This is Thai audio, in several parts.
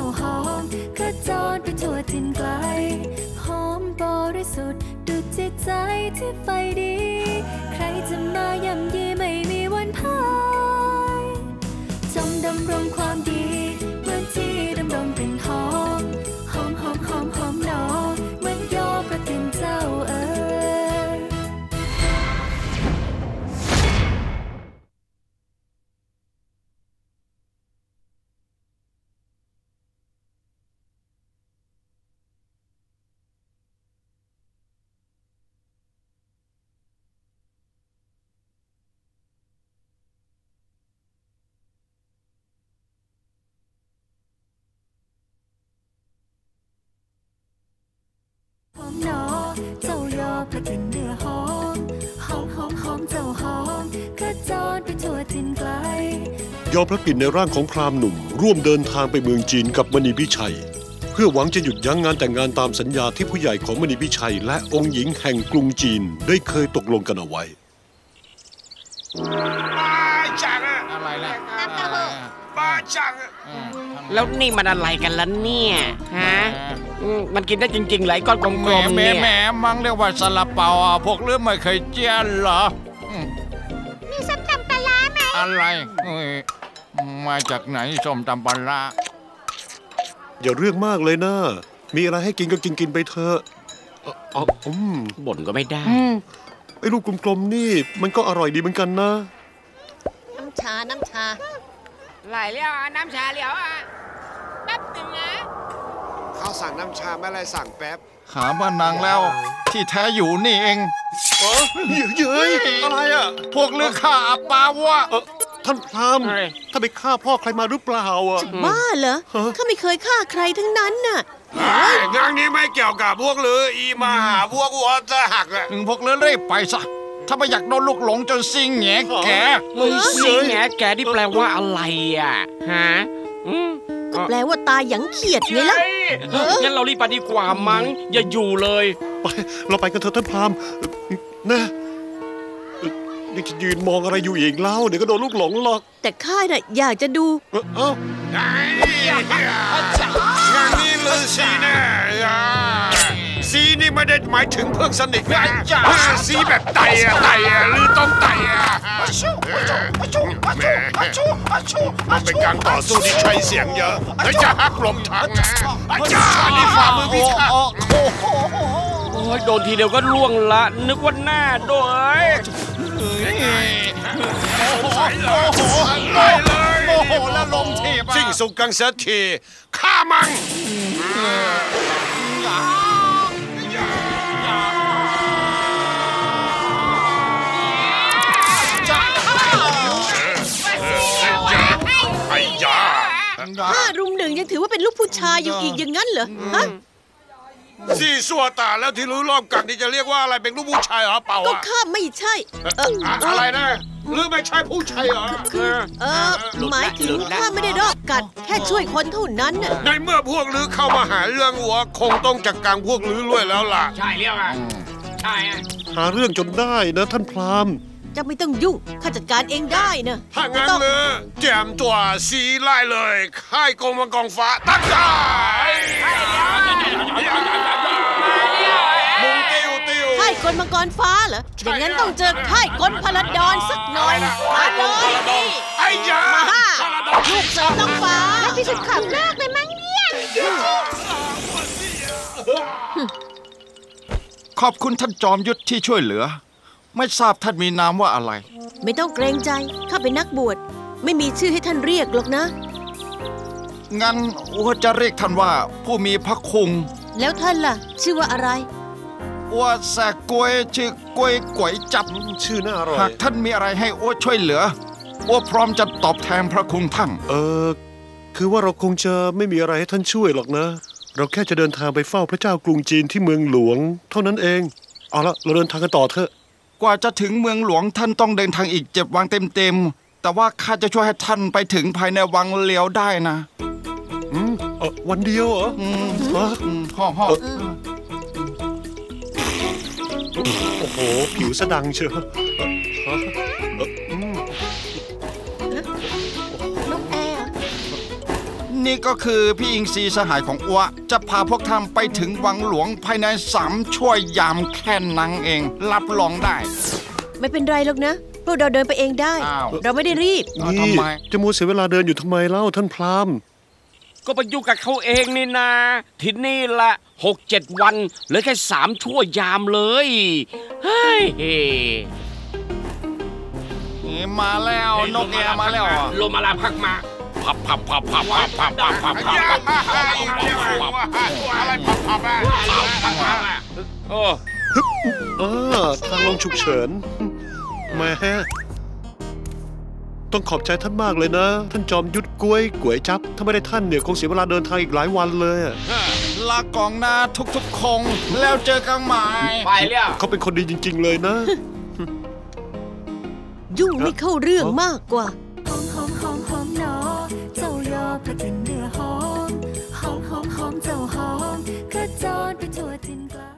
หอมกระจรไปทั่วถิ่นไกลหอมบริสุทธิ์ดุจจิตใจที่ไฟดีใครจะมาย่ำยีไม่มีวันพ่ายจงดำรงความดีเหมือนที่ดำรงกลิ่นหอมหอมหอมหอมหอมหนอเหมือนยอประกลิ่นเจ้าหนอเจ้ายอพระกลิ่นเนื้อหอมหอมหอมหอมเจ้าหอมกระจรไปทั่วถิ่นไกลยอพระกลิ่นในร่างของพราหมณ์หนุ่มร่วมเดินทางไปเมืองจีนกับมณีพิชัยเพื่อหวังจะหยุดยั้งงานแต่งงานตามสัญญาที่ผู้ใหญ่ของมณีพิชัยและองค์หญิงแห่งกรุงจีนได้เคยตกลงกันเอาไว้อะไรล่ะบ้าจังแล้วนี่มันอะไรกันล่ะเนี่ยฮะมันกินได้จริงๆไหลก้อนกลมๆเนี่ยแหมมังเรียกว่าซาลาเปาพวกเลือไม่เคยเจียนเหรอมีส้มตำปลาร้าไหมอะไรมาจากไหนส้มตำปลาร้าอย่าเรื่องมากเลยนะมีอะไรให้กินก็กินไปเถอะบ่นก็ไม่ได้ไอ้ลูกกลมๆนี่มันก็อร่อยดีเหมือนกันนะน้ำชาไหลเลี้ยวน้ำชาเลี้ยวแป๊บนึงนะเขาสั่งน้ำชาไม่ไรสั่งแป๊บหาบ้านนางแล้วที่แท้อยู่นี่เองเย้ยอะไรอ่ะพวกเลือฆ่าปาวะท่านพราหมณ์ถ้าไปฆ่าพ่อใครมาหรือเปล่าอ่ะบ้าเหรอข้าไม่เคยฆ่าใครทั้งนั้นน่ะงานนี้ไม่เกี่ยวกับพวกลืออีมาหาพวกวัวจะหักอ่ะพวกลือรีบไปซะถ้าไม่อยากโดนลูกหลงจนซิงแงแกซิงแงแกนี่แปลว่าอะไรอ่ะฮะก็แปลว่าตายหยังเขียดไงล่ะงั้นเรารีบไปดีกว่ามั้งอย่าอยู่เลยไปเราไปกันเถอะท่านพราหมณ์นะนี่จะยืนมองอะไรอยู่อีกเล่าเดี๋ยวก็โดนลูกหลงหรอกแต่ข้าน่ะอยากจะดูงานนี้ลือซีแน่ซีนี่ไม่ได้หมายถึงเพื่อนสนิทนะซีแบบไตหรือต้องไตมันเป็นการต่อสู้ที่ใช้เสียงเยอะแล้วจะหักหลบทางนะอาจารย์นี่ฝ่ามือพิฆาตโอ้ยโดนทีเดียวก็ล่วงละนึกว่าหน้าด้วยโอ้โหแล้วลงทีบสิ้นสุดกันเสียทีฆ่ามัน 5 รุม 1ยังถือว่าเป็นลูกผู้ชายอยู่อีกอย่างนั้นเหรอฮะซี่สัวตาแล้วที่รู้รอบกัดนี่จะเรียกว่าอะไรเป็นลูกผู้ชายเหรอเปล่าก็ข้าไม่ใช่อะไรนะหรือไม่ใช่ผู้ชายเหรอหมายถึงข้าไม่ได้รอบกัดแค่ช่วยคนเท่านั้นน่ะในเมื่อพวกลือเข้ามาหาเรื่องวัวคงต้องจัดการพวกลือด้วยแล้วล่ะใช่เรียกอ่ะใช่หาเรื่องจนได้นะท่านพราหมณ์จะไม่ต้องยุ่งข้าจัดการเองได้นะถ้างั้นเลยแจมตัวซีไล่เลยค่ายกองมังกรฟ้าตั้งใจมุงติ้วค่ายกลมังกรฟ้าเหรออย่างนั้นต้องเจอค่ายกลพลดอนสักหน่อยมาเลยไอ้ยาลูกเสือต้องฟ้าแล้วพี่สุดขับเลิกเลยมั้งเนี่ยขอบคุณท่านจอมยุทธที่ช่วยเหลือไม่ทราบท่านมีนามว่าอะไรไม่ต้องเกรงใจข้าเป็นนักบวชไม่มีชื่อให้ท่านเรียกหรอกนะงั้นอัวจะเรียกท่านว่าผู้มีพระคุณแล้วท่านล่ะชื่อว่าอะไรอัวแสกกวยชื่อกวยก๋วยจับชื่อน่าอร่อยหากท่านมีอะไรให้อัวช่วยเหลืออัวพร้อมจะตอบแทนพระคุณท่านคือว่าเราคงจะไม่มีอะไรให้ท่านช่วยหรอกนะเราแค่จะเดินทางไปเฝ้าพระเจ้ากรุงจีนที่เมืองหลวงเท่านั้นเองเอาละเราเดินทางกันต่อเถอะกว่าจะถึงเมืองหลวงท่านต้องเดินทางอีก7 วันเต็มแต่ว่าข้าจะช่วยให้ท่านไปถึงภายในวังเลี้ยวได้นะวันเดียวเหรอโอ้โหผิวสะดังเชียวน้องแอร์นี่ก็คือพี่อิงซีสหายของอัวจะพาพวกท่านไปถึงวังหลวงภายใน3 ชั่วยามแค่นั้นเองรับรองได้ไม่เป็นไรหรอกนะพวกเราเดินไปเองได้เราไม่ได้รีบนี่จะมัวเสียเวลาเดินอยู่ทำไมเล่าท่านพราหมณ์ก็ไปยุ่งกับเขาเองนี่นาที่นี่ละ 6-7 วันเหลือแค่3 ชั่วยามเลยเฮ้ยมาแล้วนกแอร์มาแล้วลมอะไรพักมาพับพับพับพับพับพับพับพับพับอะไรพับทางลงฉุกเฉินแม่ต้องขอบใจท่านมากเลยนะท่านจอมยุทธกล้วยก๋วยจับถ้าไม่ได้ท่านเนี่ยคงเสียเวลาเดินทางอีกหลายวันเลยลากองหน้าทุกๆคงแล้วเจอกันใหม่ไปแล้วเขาเป็นคนดีจริงๆเลยนะยุ่งไม่เข้าเรื่องมากกว่าหอมหอมหอมหอมหนอเจ้ายอพระกินเนื้อหอมหอมหอมหอมเจ้าหอมกระจรไปทั่วถิ่นไกล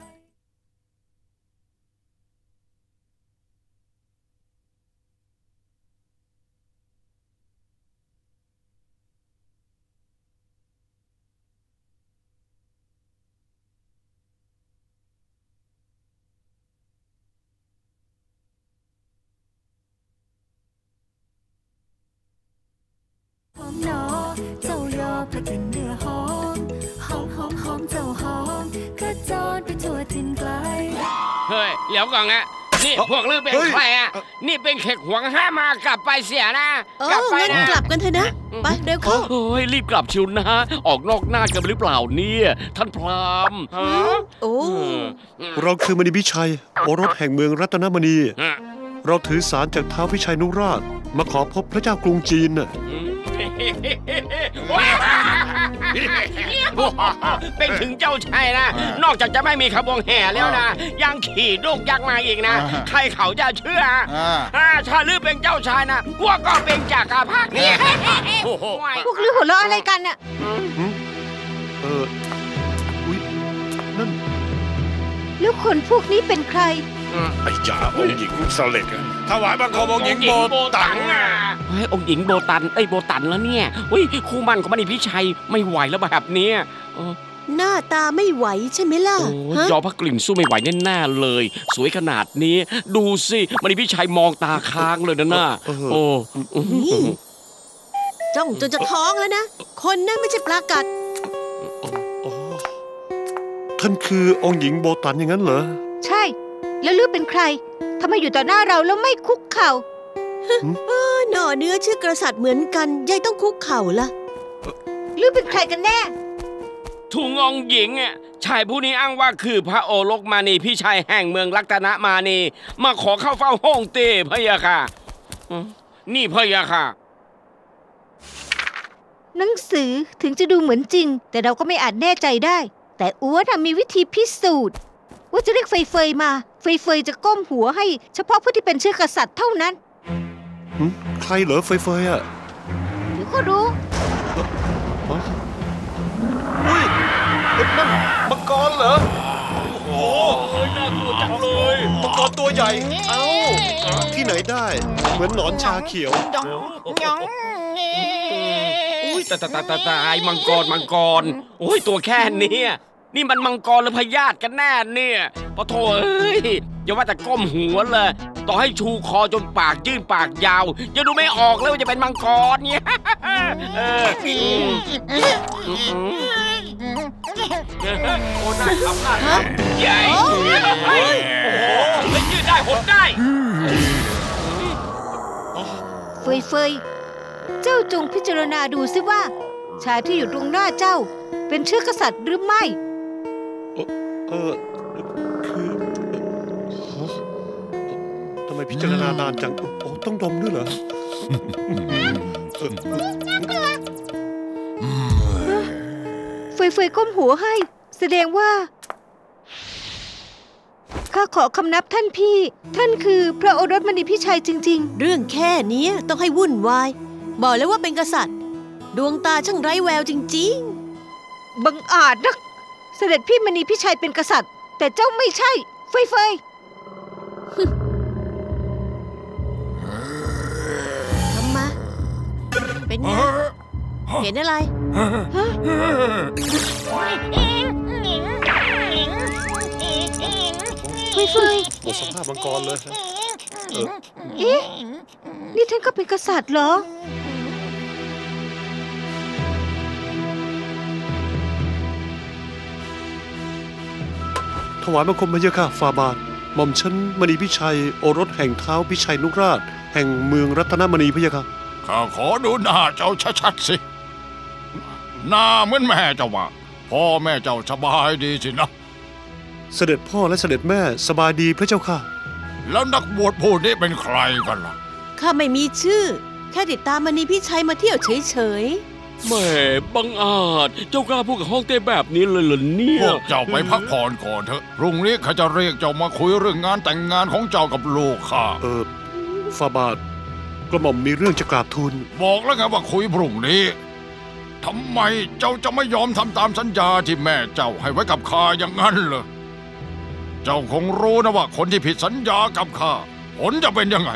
หอมหนอเจ้ายอพระกินเนื้อหอมหอมหอมหอมเจ้าหอมกระจรไปทั่วถิ่นไกลเฮ้ยเดี๋ยวก่อนนะนี่พวกลือเป็นใครอ่ะนี่เป็นเขกหวงห้ามากลับไปเสียนะกลับไปนะกลับกันเถอะนะไปเร็วเข้าเฮ้ยรีบกลับชิวนะออกนอกหน้ากันหรือเปล่าเนี่ยท่านพราหมณ์โอ้เราคือมณีพิชัยโอรสแห่งเมืองรัตนมณีเราถือสารจากท้าวพิชัยนุราชมาขอพบพระเจ้ากรุงจีนน่ะเป็นถึงเจ้าชายนะนอกจากจะไม่มีขบวนแห่แล้วนะยังขี่ลูกยักษ์มาอีกนะใครเขาจะเชื่อถ้าลือเป็นเจ้าชายนะพวกก็เป็นจักรพรรดินี่พวกลือหัวเราะอะไรกันน่ะอุ๊ยนั่นแล้วคนพวกนี้เป็นใครไอ้จ่าองค์หญิงเสล็ดถวายบังคมองค์หญิงโบตันเฮ้ยองค์หญิงโบตันโบตันแล้วเนี่ยเฮ้ยคู่มั่นของมณีพิชัยไม่ไหวแล้วแบบนี้หน้าตาไม่ไหวใช่ไหมล่ะยอพระกลิ่นสู้ไม่ไหวแน่ๆเลยสวยขนาดนี้ดูสิมณีพิชัยมองตาค้างเลยนะน่าโอ้จ้องจนจะท้องแล้วนะคนนั้นไม่ใช่ปลากัดท่านคือองค์หญิงโบตันอย่างนั้นเหรอใช่แล้วลือเป็นใครทำไมอยู่ต่อหน้าเราแล้วไม่คุกเข่าหน่อเนื้อชื่อกษัตริย์เหมือนกันยายต้องคุกเข่าล่ะลือเป็นใครกันแน่ทูงองหญิงชายผู้นี้อ้างว่าคือพระโอรสมานีพี่ชายแห่งเมืองรัตนมานีมาขอเข้าเฝ้าห้องเต้พะยะค่ะนี่พะยะค่ะหนังสือถึงจะดูเหมือนจริงแต่เราก็ไม่อาจแน่ใจได้แต่อัวมีวิธีพิสูจน์ว่าจะเรียกเฟยเฟยมาเฟยเฟยจะก้มหัวให้เฉพาะผู้ที่เป็นเชื้อกษัตริย์เท่านั้นใครเหรอเฟยเฟยอ่ะเดี๋ยวก็รู้นั่นมังกรเหรอโอ้โหน่ากลัวจังเลยมังกรตัวใหญ่เอ้าที่ไหนได้เหมือนหนอนชาเขียวอุ้ยตายมังกรโอ้ยตัวแค่นี้นี่มันมังกรหรือพยาธิกันแน่เนี่ยปะโถเอ้ยอย่าว่าแต่ก้มหัวเลยต่อให้ชูคอจนปากยื่นปากยาวยังดูไม่ออกเลยว่าจะเป็นมังกรเนี่ยโอ้น่าทำใหญ่โอ้โหไม่ยืดได้หดได้เฟยเจ้าจงพิจารณาดูซิว่าชายที่อยู่ตรงหน้าเจ้าเป็นเชื้อกษัตริย์หรือไม่คือทำไมพิจารณานานจังต้องดมด้วยเหรอเฟยก้มหัวให้แสดงว่าข้าขอคำนับท่านพี่ท่านคือพระโอรสมณีพิชัยจริงๆเรื่องแค่นี้ต้องให้วุ่นวายบอกแล้วว่าเป็นกษัตริย์ดวงตาช่างไร้แววจริงๆบังอาจนักเสด็จพี่มณีพิชัยเป็นกษัตริย์แต่เจ้าไม่ใช่เฟยทำมาเป็นไงเห็นอะไรเฟยหมดสภาพมังกรเลยเอ๊ะนี่ท่านก็เป็นกษัตริย์เหรอถวายบังคมพระเยาค่ะฟาบาทหม่อมฉันมณีพิชัยโอรสแห่งเท้าพิชัยนุราชแห่งเมืองรัตนมณีพระเยาค่ะข้าขอดูหน้าเจ้าชัดๆสิหน้าเหมือนแม่เจ้าว่าพ่อแม่เจ้าสบายดีสินะเสด็จพ่อและเสด็จแม่สบายดีพระเจ้าค่ะแล้วนักบวชผู้นี้เป็นใครกันล่ะข้าไม่มีชื่อแค่ติดตามมณีพี่ชัยมาเที่ยวเฉยแหมบังอาจเจ้ากล้าพูดกับฮ่องเต้แบบนี้เลยเหรอเนี่ยพวกเจ้าไปพักผ่อนก่อนเถอะพรุ่งนี้ข้าจะเรียกเจ้ามาคุยเรื่องงานแต่งงานของเจ้ากับลูกข้าฟาบาทกระหม่อมมีเรื่องจะกราบทูลบอกแล้วไงว่าคุยพรุ่งนี้ทำไมเจ้าจะไม่ยอมทำตามสัญญาที่แม่เจ้าให้ไว้กับข้าอย่างนั้นเหรอเจ้าคงรู้นะว่าคนที่ผิดสัญญากับข้าผลจะเป็นยังไง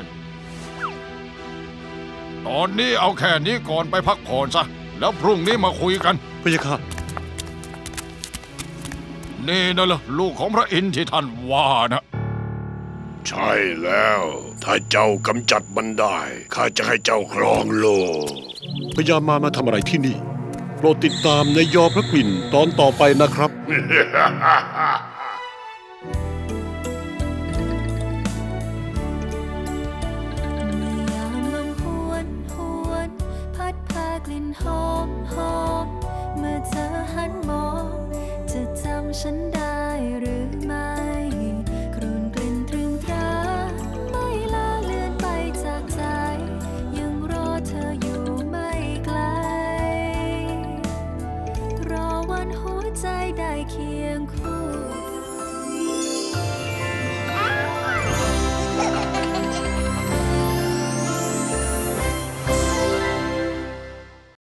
ตอนนี้เอาแค่นี้ก่อนไปพักผ่อนซะแล้วพรุ่งนี้มาคุยกันพระยาค่ะนี่นะล่ะลูกของพระอินทร์ที่ท่านว่านะใช่แล้วถ้าเจ้ากำจัดมันได้ข้าจะให้เจ้าครองโลกพญามาทำอะไรที่นี่โปรดติดตามในยอพระกลิ่นตอนต่อไปนะครับกลิ่นหอมหอมเมื่อเธอหันมองจะจำฉันได้หรือไม่กลุ่นกลิ่นตรึงตราไม่ลาเลือนไปจากใจยังรอเธออยู่ไม่ไกลรอวันหัวใจได้เคียงคู่